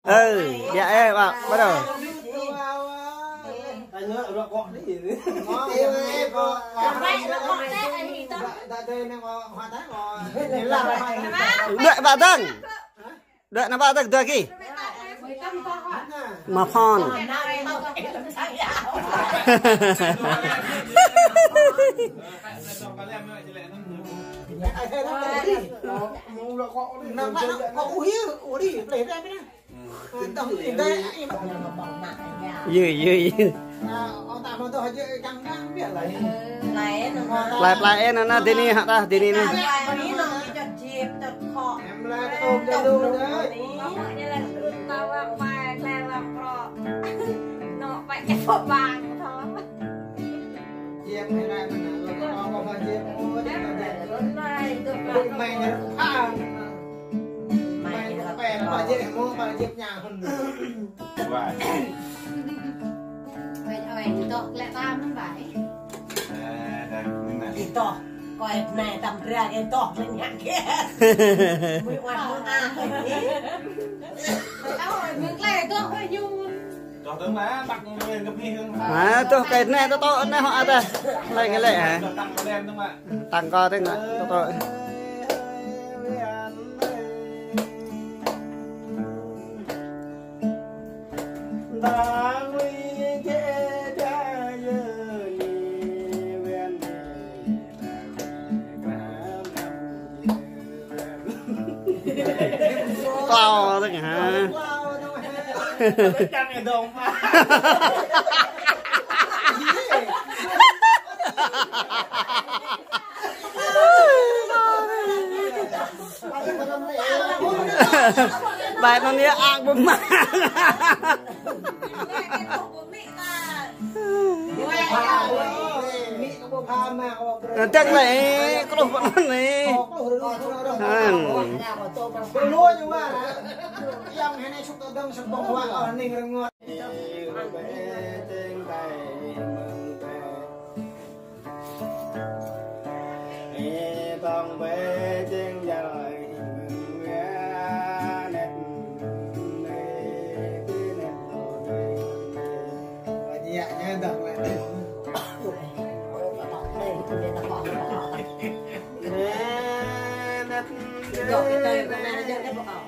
Dạ em ạ, bắt đầu. Đợi bà Tân. Đợi nó bà Tân từ kì. Mà phòn. Lại em nó đi đi hả ta đi đi nè. Coi này tầm ra cái to lên nhạc kia. Mới quan muốn ăn mình lại to hơi vui. Cho tướng má bắt lên gặp đi hương. Tôi cái này to này họ ta. Lại cái lệ hả? Tăng có đen đúng không ạ? Tăng co thế ngạ, to. To thế hả? Căng cái đồng mà. Bài nó nia ăn bụng mà. Chắc lại có đồ vẫn này. Dọc cái cây con này nó dẫn cái bộ ảo.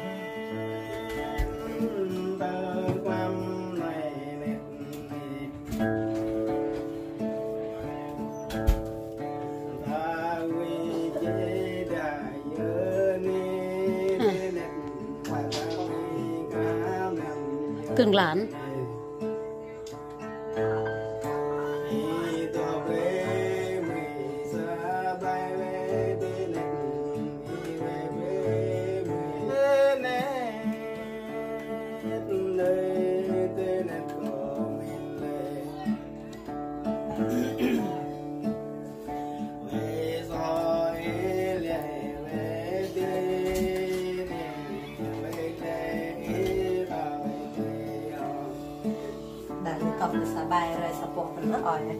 Tương lán. Cặp sa bài rồi sa bộ phần rất ỏi.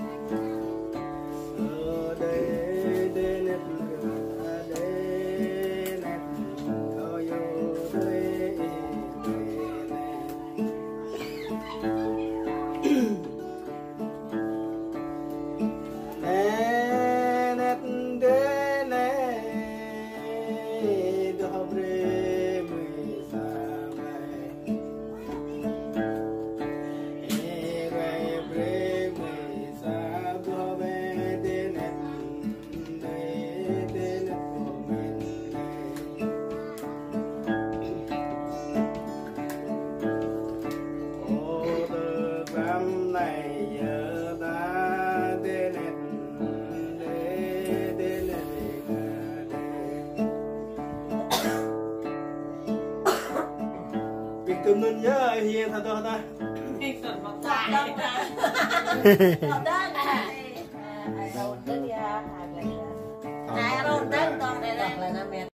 Tụi mình nhớ hiền thật tôi ta. Ai rôn đến con này là